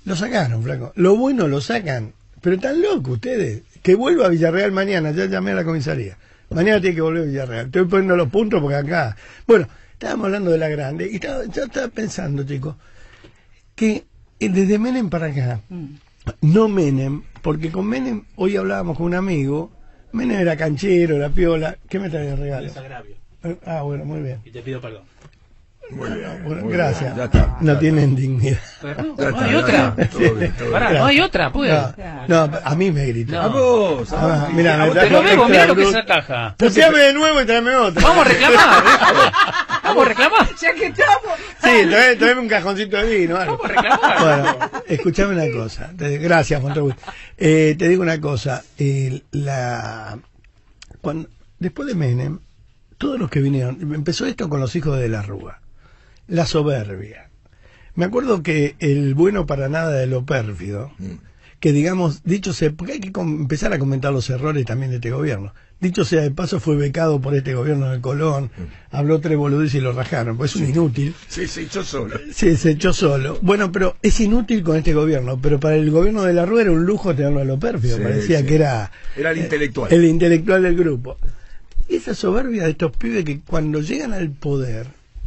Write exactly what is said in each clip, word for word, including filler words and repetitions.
Lo sacaron, flaco. Lo bueno lo sacan. Pero están locos ustedes. Que vuelva a Villarreal mañana. Ya llamé a la comisaría. Mañana tiene que volver a Villarreal. Estoy poniendo los puntos porque acá... Bueno, estábamos hablando de la grande. Y estaba, yo estaba pensando, chicos, que desde Menem para acá, no Menem, porque con Menem, hoy hablábamos con un amigo, Menem era canchero, era piola. ¿Qué me traía regalo? Desagravio. Ah, bueno, muy bien. Y te pido perdón. Muy bien, bueno, muy gracias. Bien, ya está, no ya tienen dignidad. No, Ya no está, hay ya otra. está, todo bien, todo Pará, bien. no hay otra, pues. No, no, a mí me gritó. No. A vos, a Ah, vos. mirá, A me vos te trajo lo vemos, mirá lo que es extra esa caja. Puteame de nuevo y tráeme otra. Vamos a reclamar. ¿eh? Vamos a reclamar. Ya que estamos. Sí, traeme, traeme un cajoncito de vino. Algo. Vamos a reclamar. Bueno, escuchame una cosa. Te- gracias, Montagut. Eh, te digo una cosa. Eh, la, cuando, después de Menem, todos los que vinieron, empezó esto con los hijos de la Rúa. La soberbia. Me acuerdo que el bueno para nada de lo pérfido, Mm. que digamos, dicho sea, porque hay que com- empezar a comentar los errores también de este gobierno. Dicho sea de paso, fue becado por este gobierno de Colón, habló tres boludeces y lo rajaron, pues es un inútil. Sí, sí, yo solo. Sí, se echó solo. Bueno, pero es inútil con este gobierno, pero para el gobierno de la Rúa era un lujo tenerlo a lo pérfido, Sí, parecía sí. que era... Era el intelectual. El intelectual del grupo. Y esa soberbia de estos pibes que cuando llegan al poder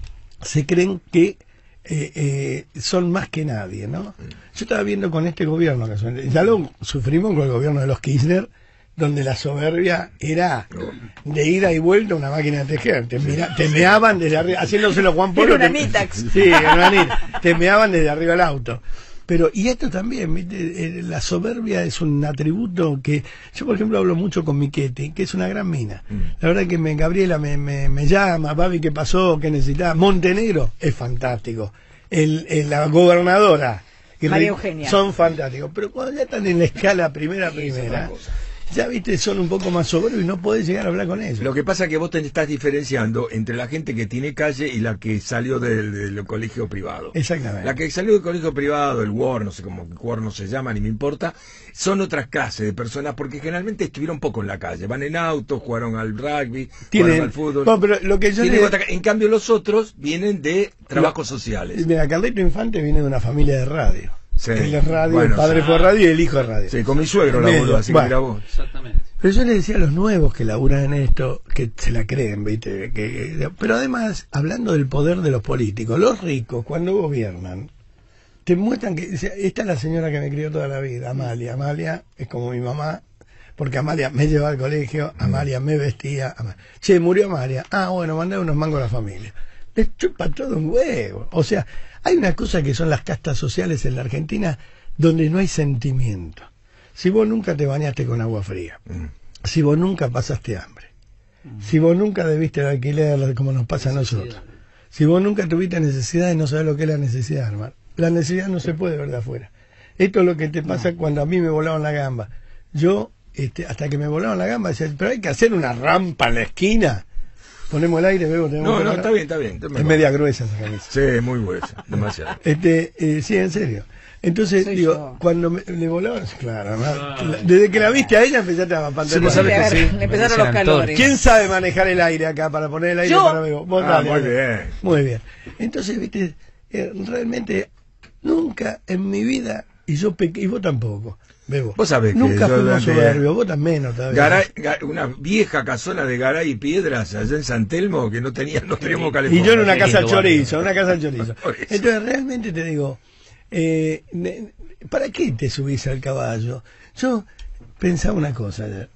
se creen que eh, eh, son más que nadie, ¿no? Yo estaba viendo con este gobierno, que son- ya lo sufrimos con el gobierno de los Kirchner, donde la soberbia era de ida y vuelta una máquina de tejer. Te, mira, te meaban desde arriba, haciéndoselo a Juan Polo. Era una te- Nitax. Sí, era una Nitax. Te meaban desde arriba del auto. Pero, y esto también, ¿viste? Eh, la soberbia es un atributo que, yo por ejemplo hablo mucho con Michetti, que es una gran mina. La verdad que me, Gabriela me, me, me llama, Babi, ¿qué pasó? ¿Qué necesitaba? Montenegro es fantástico. El, el- la gobernadora. y María Re- Eugenia. Son fantásticos. Pero cuando ya están en la escala primera, primera, ya viste, son un poco más soberbios y no podés llegar a hablar con ellos. Lo que pasa es que vos te estás diferenciando entre la gente que tiene calle y la que salió del, del colegio privado. Exactamente. La que salió del colegio privado, el W O R, no sé cómo W O R no se llama, ni me importa, son otras clases de personas porque generalmente estuvieron poco en la calle. Van en auto, jugaron al rugby, Tienen- jugaron al fútbol. No, pero lo que yo Tienen le- otra- En cambio, los otros vienen de trabajos sociales. Mira, Carlito Infante viene de una familia de radio. Sí. Él es radio, Bueno, el padre sí. fue radio y el hijo es radio. Sí, con mi suegro la Medio. boludo, así que Bueno. mira vos. Exactamente. Pero yo le decía a los nuevos que laburan en esto, que se la creen, ¿viste? Que, pero además, hablando del poder de los políticos, los ricos, cuando gobiernan, te muestran que... dice, esta es la señora que me crió toda la vida, Amalia. Amalia es como mi mamá, porque Amalia me llevaba al colegio, Amalia me vestía. Amalia. Che, murió Amalia. Ah, bueno, mandé unos mangos a la familia. Les chupa todo un huevo. O sea, hay una cosa que son las castas sociales en la Argentina donde no hay sentimiento. Si vos nunca te bañaste con agua fría, Mm. si vos nunca pasaste hambre, si vos nunca debiste el alquiler como nos pasa a nosotros, si vos nunca tuviste necesidad y no sabés lo que es la necesidad, hermano, la necesidad no se puede ver de afuera. Esto es lo que te pasa cuando a mí me volaban la gamba. Yo, este, hasta que me volaban la gamba, decía, pero hay que hacer una rampa en la esquina. Ponemos el aire, luego tenemos No, que no, poner- está bien, está bien. está Es mejor. media gruesa esa camisa. Sí, muy gruesa, demasiado. Este, eh, sí, en serio. Entonces, Soy digo, yo. cuando me, le volaban, claro, ¿no? Ah. La- desde que la viste a ella empezaste a Sí, pantallar. vos sabés A que ver, sí. le empezaron Me los dicen calores. ¿Quién sabe manejar el aire acá para poner el aire Yo. para vos? Vos Ah, dale, muy dale. bien. Muy bien. Entonces, viste, eh, realmente nunca en mi vida, y yo pequé, y vos tampoco, Bebo. Vos sabés que nunca yo fuimos durante- soberbios, vos también menos todavía. Garay- ga- una vieja casona de Garay y Piedras allá en San Telmo que no tenía, no teníamos Y calefón. yo en una Qué casa al lindo chorizo, barrio. una casa al chorizo. Por eso. Entonces, realmente te digo, eh, ne- ¿para qué te subís al caballo? Yo pensaba una cosa ayer,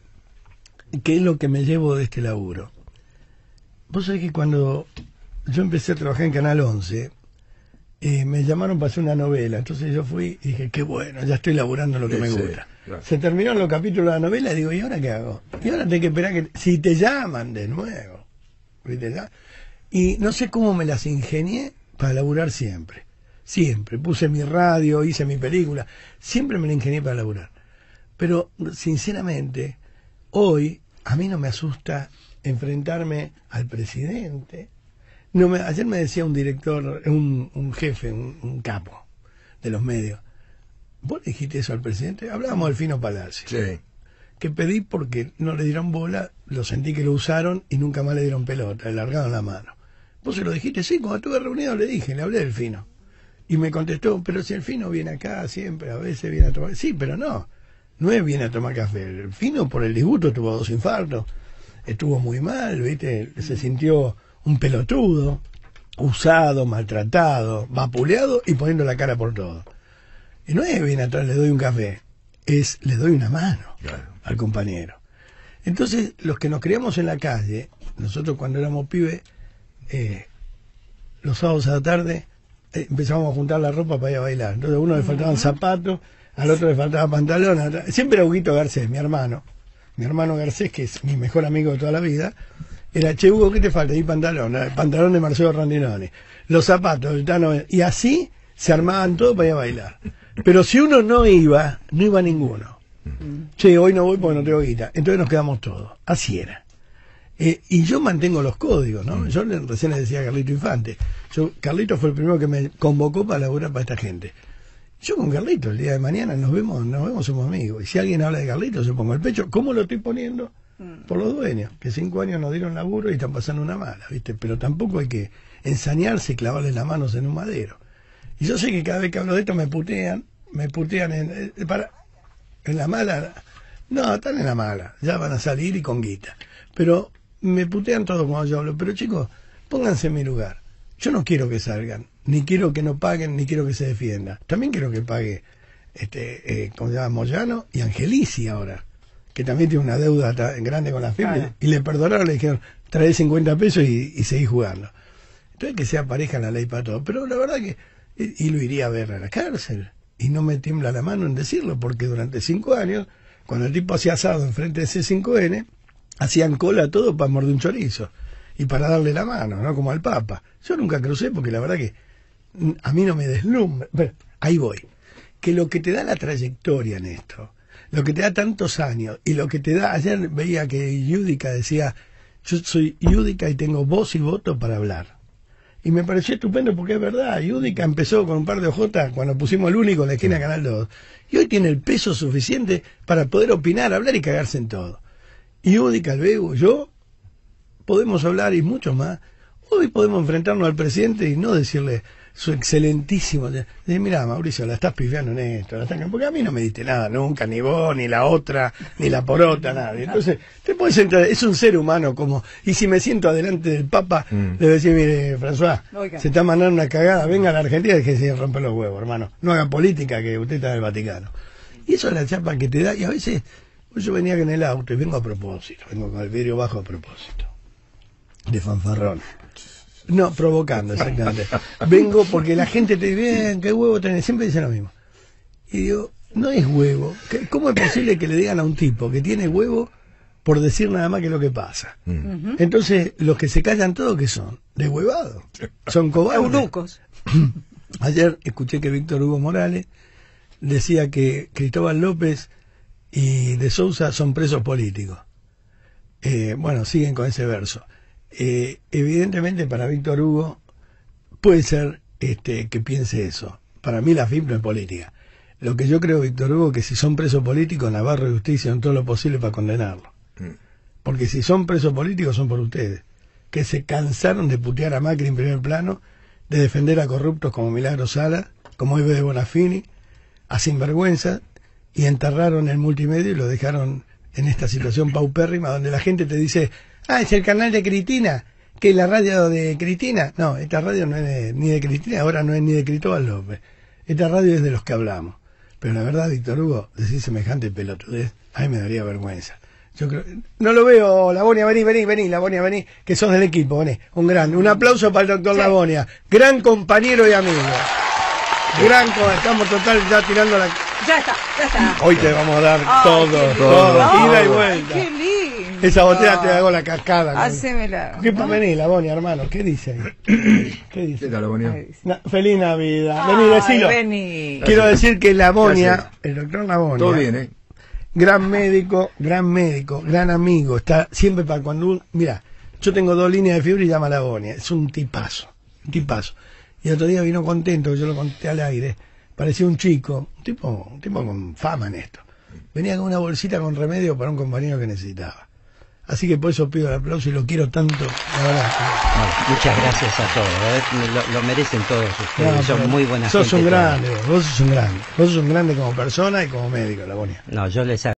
que es lo que me llevo de este laburo. Vos sabés que cuando yo empecé a trabajar en Canal once, eh, me llamaron para hacer una novela. Entonces yo fui y dije, qué bueno, ya estoy laburando lo que Sí, me sí, gusta. claro. Se terminaron los capítulos de la novela y digo, ¿y ahora qué hago? Y ahora tengo que esperar que... Si te llaman de nuevo. ¿Viste? ¿Ya? Y no sé cómo me las ingenié para laburar siempre. Siempre. Puse mi radio, hice mi película. Siempre me la ingenié para laburar. Pero, sinceramente, hoy a mí no me asusta enfrentarme al presidente. No me, ayer me decía un director, un, un jefe, un, un capo de los medios. ¿Vos le dijiste eso al presidente? Hablábamos del Fino Palacio. Sí. Que pedí porque no le dieron bola, lo sentí que lo usaron y nunca más le dieron pelota, le largaron la mano. ¿Vos se lo dijiste? Sí, cuando estuve reunido le dije, le hablé del Fino. Y me contestó, pero si el Fino viene acá siempre, a veces viene a tomar... Sí, pero no, no es viene a tomar café. El Fino por el disgusto tuvo dos infartos, estuvo muy mal, ¿viste? Se sintió un pelotudo, usado, maltratado, vapuleado y poniendo la cara por todo. Y no es viene atrás, le doy un café, es le doy una mano Claro. al compañero. Entonces, los que nos criamos en la calle, nosotros cuando éramos pibes, eh, los sábados a la tarde eh, empezábamos a juntar la ropa para ir a bailar. Entonces a uno le faltaban zapatos, al otro le faltaba pantalón. a- Siempre era Huguito Garcés, mi hermano. Mi hermano Garcés, que es mi mejor amigo de toda la vida, era, che, Hugo, ¿qué te falta? Y pantalón, el pantalón de Marcelo Rondinoni, los zapatos, el Tano, y así se armaban todo para ir a bailar. Pero si uno no iba, no iba ninguno. Che, hoy no voy porque no tengo guita. Entonces nos quedamos todos. Así era. Eh, y yo mantengo los códigos, ¿no? Yo le- recién le decía a Carlito Infante. Yo, Carlito fue el primero que me convocó para laburar para esta gente. Yo con Carlito, el día de mañana nos vemos, nos vemos, somos amigos. Y si alguien habla de Carlito, yo pongo el pecho. ¿Cómo lo estoy poniendo? Por los dueños, que cinco años nos dieron laburo y están pasando una mala, ¿viste? Pero tampoco hay que ensañarse y clavarles las manos en un madero. Y yo sé que cada vez que hablo de esto me putean, me putean en, eh, para, en la mala. No, están en la mala, ya van a salir y con guita. Pero me putean todo cuando yo hablo. Pero chicos, pónganse en mi lugar. Yo no quiero que salgan, ni quiero que no paguen, ni quiero que se defienda. También quiero que pague, este, eh, como se llama, Moyano y Angelici ahora, que también tiene una deuda ta- grande con la F I P, Claro. y le perdonaron, le dijeron, trae cincuenta pesos y, y seguí jugando. Entonces que sea pareja la ley para todo. Pero la verdad que, y, y lo iría a ver a la cárcel, y no me tiembla la mano en decirlo, porque durante cinco años, cuando el tipo hacía asado enfrente de C cinco N, hacían cola todo para morder un chorizo, y para darle la mano, ¿no? Como al Papa. Yo nunca crucé, porque la verdad que mm, a mí no me deslumbra. Pero ahí voy. Que lo que te da la trayectoria en esto, lo que te da tantos años, y lo que te da, ayer veía que Yudica decía, yo soy Yudica y tengo voz y voto para hablar. Y me pareció estupendo porque es verdad, Yudica empezó con un par de ojotas cuando pusimos el único en la esquina de Canal dos, y hoy tiene el peso suficiente para poder opinar, hablar y cagarse en todo. Y Yudica, el Begu, yo, podemos hablar y mucho más. Hoy podemos enfrentarnos al presidente y no decirle su excelentísimo. Decir, mira, Mauricio, la estás pifiando en esto, la estás... porque a mí no me diste nada nunca, ni vos, ni la otra, ni la porota, nadie. Entonces, te puedes entrar, es un ser humano como. Y si me siento adelante del Papa, Mm. le voy a decir, mire, François, Oiga. se está mandando una cagada, venga a la Argentina y que se rompe los huevos, hermano. No haga política, que usted está en el Vaticano. Y eso es la chapa que te da, y a veces, yo venía en el auto y vengo a propósito, vengo con el vidrio bajo a propósito. De fanfarrón. No, provocando, exactamente. Vengo porque la gente te dice, bien, qué huevo tenés, siempre dicen lo mismo. Y digo, no es huevo. ¿Qué- ¿Cómo es posible que le digan a un tipo que tiene huevo por decir nada más que lo que pasa? Mm. Entonces, los que se callan todo, ¿qué son? Deshuevados. Son cobardes. Eunucos. Ayer escuché que Víctor Hugo Morales decía que Cristóbal López y de Sousa son presos políticos. Eh, bueno, siguen con ese verso. Eh, evidentemente para Víctor Hugo puede ser este, que piense eso. Para mí la F I P no es política. Lo que yo creo, Víctor Hugo, que si son presos políticos, Navarro y Justicia hicieron todo lo posible para condenarlo. Mm. Porque si son presos políticos son por ustedes, que se cansaron de putear a Macri en primer plano, de defender a corruptos como Milagro Sala, como Eve de Bonafini, a sinvergüenza, y enterraron el multimedia y lo dejaron en esta situación paupérrima donde la gente te dice, ah, es el canal de Cristina, que es la radio de Cristina. No, esta radio no es de- ni de Cristina, ahora no es ni de Cristóbal López. Esta radio es de los que hablamos. Pero la verdad, Víctor Hugo, decir semejante pelotudez, a mí me daría vergüenza. Yo creo, no lo veo, Labonia, vení, vení, vení, Labonia, vení, que sos del equipo, vení. Un gran, un aplauso para el doctor Sí. Labonia, gran compañero y amigo. Gran, co- estamos total ya tirando la... Ya está, ya está. Hoy te vamos a dar Ay, todo, qué todo, lindo. ida y Ay, vuelta. qué lindo. Esa botella te hago la cascada. con- Hacémela. ¿Qué pa' venir, Labonia, hermano? ¿Qué dice ahí? ¿Qué ¿Qué dice? tal, Bonio? Ay, Na- feliz Navidad. Ay, Vení, decilo. vení. Quiero decir que Labonia, Gracias. el doctor Labonia, Todo bien, ¿eh? gran médico, gran médico, gran amigo, está siempre para cuando un... Mira, yo tengo dos líneas de fiebre y llama a Labonia, es un tipazo, un tipazo. Y el otro día vino contento, yo lo conté al aire, parecía un chico, un tipo, un tipo con fama en esto. Venía con una bolsita con remedio para un compañero que necesitaba. Así que por eso pido el aplauso y lo quiero tanto. La verdad. Bueno, muchas gracias a todos, ¿eh? lo, lo merecen todos ustedes, No, son pero muy buenas sos gente un todos. grande, vos sos un grande. Vos sos un grande como persona y como médico, la Bonia. No, yo les